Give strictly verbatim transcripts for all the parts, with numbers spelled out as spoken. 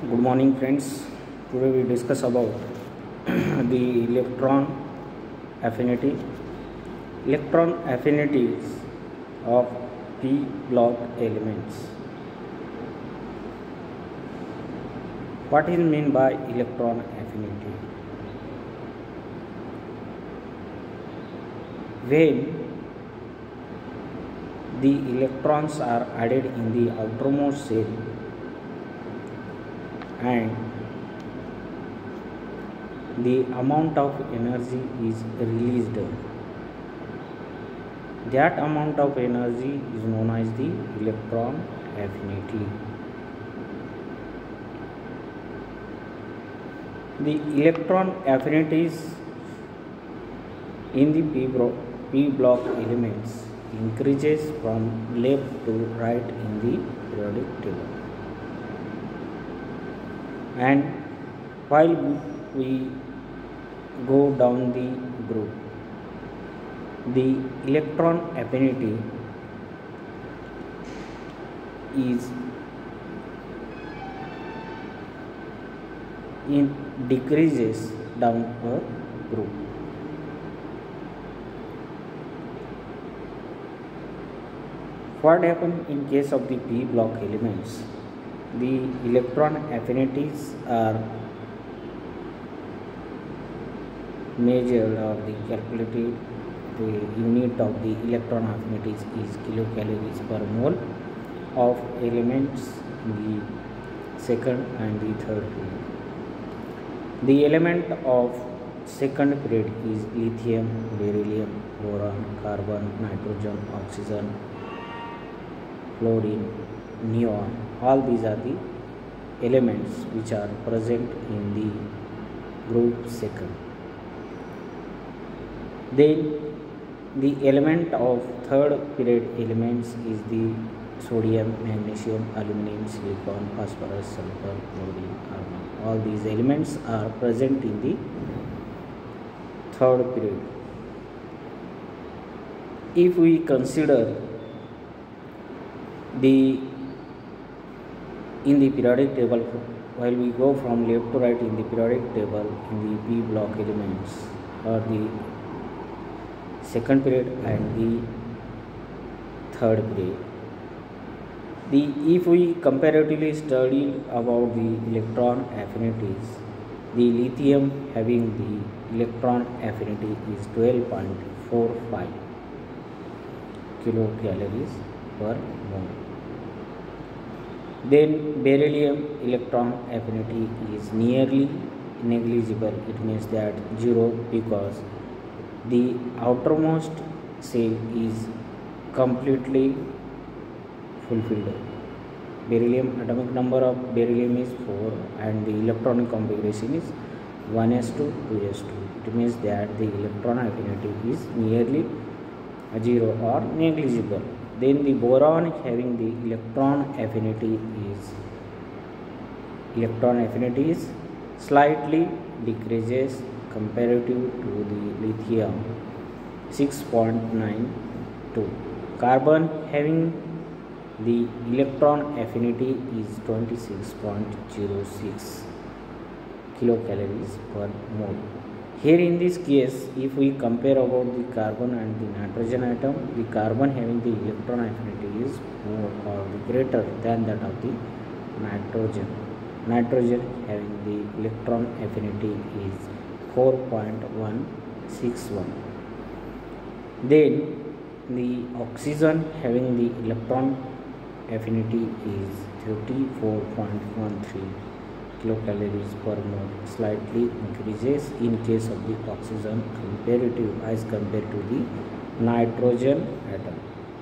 Good morning, friends. Today we discuss about the electron affinity. Electron affinities of p block elements. What is meant by electron affinity? When the electrons are added in the outermost shell and the amount of energy is released, that amount of energy is known as the electron affinity. The electron affinities in the p block, p block elements increases from left to right in the periodic table. And while we go down the group, the electron affinity is in decreases down a group. What happens in case of the p block elements? The electron affinities are measured or the calculated. The unit of the electron affinities is kilocalories per mole of elements in the second and the third period. The element of second period is lithium, beryllium, boron, carbon, nitrogen, oxygen, fluorine, neon. All these are the elements which are present in the group second. Then the element of third period elements is the sodium, magnesium, aluminum, silicon, phosphorus, sulfur, chlorine, argon. All these elements are present in the third period. If we consider the in the periodic table, while we go from left to right in the periodic table in the p block elements or the second period and the third period, the if we comparatively study about the electron affinities, the lithium having the electron affinity is twelve point four five kilocalories per mole. Then beryllium electron affinity is nearly negligible. It means that zero, because the outermost shell is completely fulfilled. Beryllium atomic number of beryllium is four and the electronic configuration is one s two, two s two. It means that the electron affinity is nearly zero or negligible. Then the boron having the electron affinity is electron affinity is slightly decreases comparative to the lithium, six point nine two. Carbon having the electron affinity is twenty-six point zero six kilocalories per mole. Here in this case, if we compare about the carbon and the nitrogen atom, the carbon having the electron affinity is more or greater than that of the nitrogen. Nitrogen having the electron affinity is four point one six one. Then the oxygen having the electron affinity is thirty-four point one three kilocalories per mole, slightly increases in case of the oxygen comparative as compared to the nitrogen atom.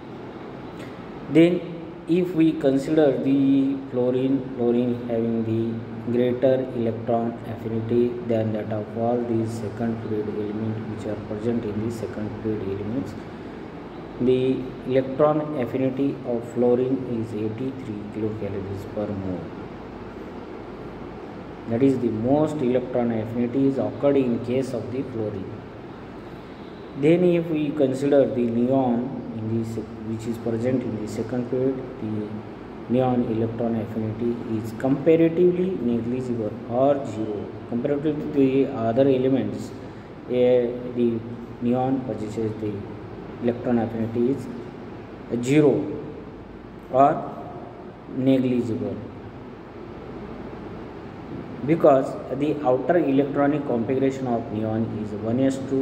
Then if we consider the fluorine, fluorine having the greater electron affinity than that of all these second period elements which are present in the second period elements, the electron affinity of fluorine is eighty-three kilocalories per mole. That is the most electron affinities occurred in case of the fluorine. Then if we consider the neon in this, which is present in the second period, the neon electron affinity is comparatively negligible or zero. Comparatively to the other elements, uh, the neon possesses the electron affinity is zero or negligible, because the outer electronic configuration of neon is one s two,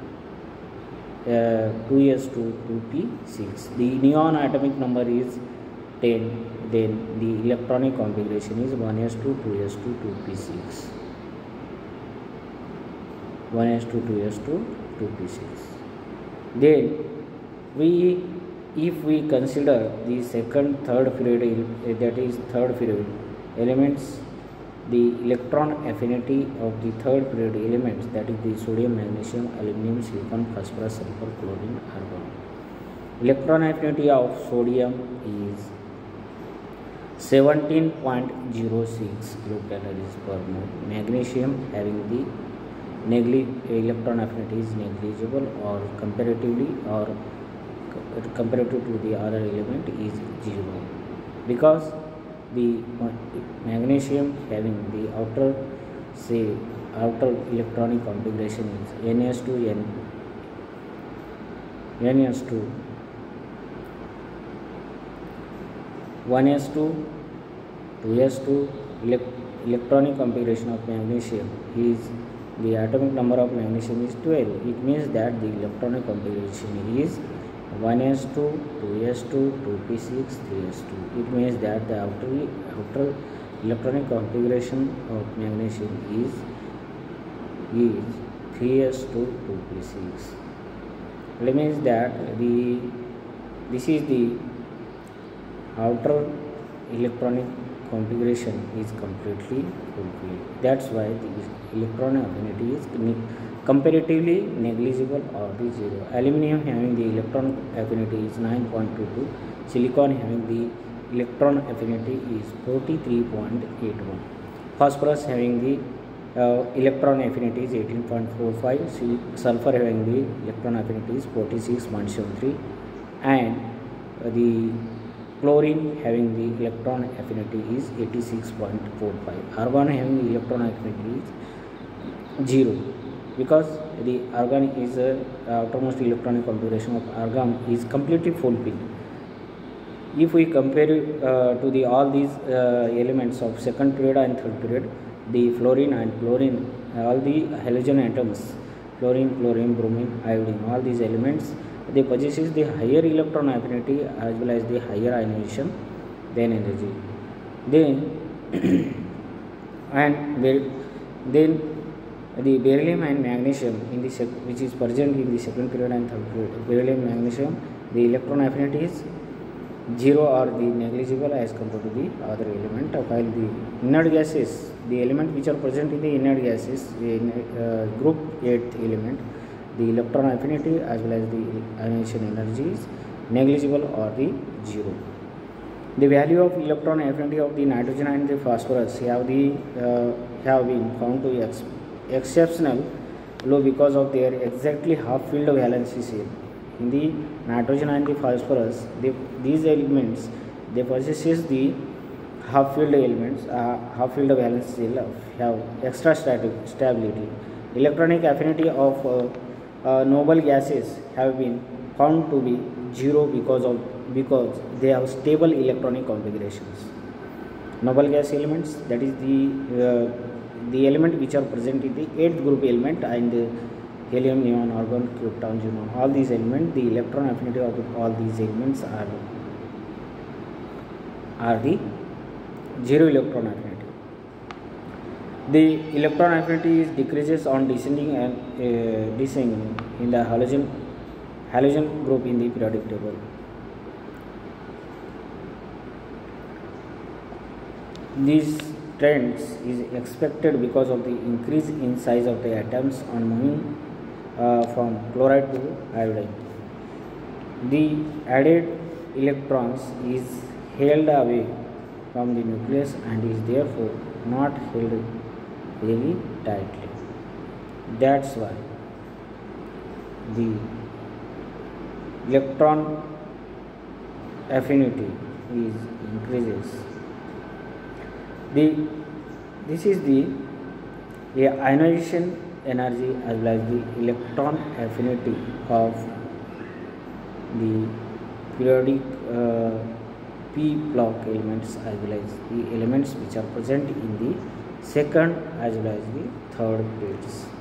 uh, two s two, two p six. The neon atomic number is ten, then the electronic configuration is one s two, two s two, two p six. one s two, two s two, two p six. Then we, if we consider the second, third period, that is third period elements, the electron affinity of the third period elements, that is the sodium, magnesium, aluminum, silicon, phosphorus, sulfur, chlorine, argon. Electron affinity of sodium is seventeen point zero six kilocalories per mole. Magnesium having the negli electron affinity is negligible or comparatively or comparative to the other element is zero, because the magnesium having the outer, say outer electronic configuration is N s two, N, N s two, one s two, two s two. Elect electronic configuration of magnesium is, the atomic number of magnesium is twelve. It means that the electronic configuration is one s two, two s two, two p six, three s two. It means that the outer, outer electronic configuration of magnesium is, is three s two, two p six. It means that the, this is the outer electronic configuration is completely fulfilled. That's why the electron affinity is comparatively negligible or the zero. Aluminum having the electron affinity is nine point two two. Silicon having the electron affinity is forty-three point eight one. Phosphorus having the uh, electron affinity is eighteen point four five. Sulfur having the electron affinity is forty-six point seven three, and uh, the chlorine having the electron affinity is eighty-six point four five. Argon having the electron affinity is zero, because the argon is a uh, outermost electronic configuration of argon is completely fulfilled. If we compare uh, to the all these uh, elements of second period and third period, the fluorine and chlorine, all the halogen atoms, fluorine, chlorine, bromine, iodine, all these elements, they possesses the higher electron affinity as well as the higher ionization than energy. Then and then the beryllium and magnesium in the sec which is present in the second period and third period. Beryllium, magnesium, the electron affinity is zero or the negligible as compared to the other element. While the inert gases, the element which are present in the inert gases, the uh, group eighth element, the electron affinity as well as the ionization energy is negligible or the zero. The value of electron affinity of the nitrogen and the phosphorus have the uh, have been found to ex exceptional low because of their exactly half filled valency shell. In the nitrogen and the phosphorus, they, these elements, they possesses the half filled elements, uh, half filled valence shell have extra static stability. Electronic affinity of uh, uh, noble gases have been found to be zero because of because they have stable electronic configurations. Noble gas elements, that is the uh, the element which are present in the eighth group element, and uh, helium, neon, argon, krypton, xenon, all these elements, the electron affinity of all these elements are are the zero electron affinity. The electron affinity is decreases on descending and uh, descending in the halogen halogen group in the periodic table. These trends is expected because of the increase in size of the atoms on moving uh, from chloride to iodine. The added electrons is held away from the nucleus and is therefore not held very tightly. That's why the electron affinity is increases. The this is the the ionization energy as well as the electron affinity of the periodic uh, p block elements as well as the elements which are present in the second as well as the third grids.